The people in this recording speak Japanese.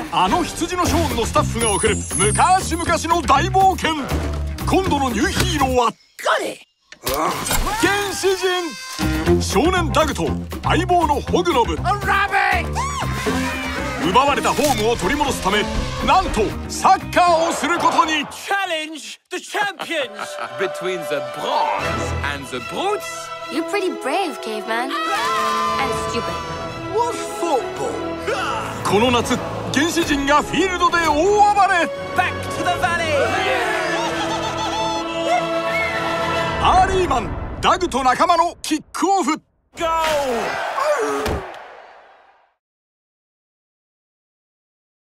あの羊のショーンのスタッフが送る昔々の大冒険。今度のニューヒーローは原始人少年ダグと相棒のホグノブ。奪われたホームを取り戻すため、なんとサッカーをすることに。 Challenge the champions between the bronze and the brutes. You're pretty brave, caveman. And stupid. What football? この夏、原始人がフィールドで大暴れ。 Back to the valley. アーリーマンダグと仲間のキックオフ。 Go!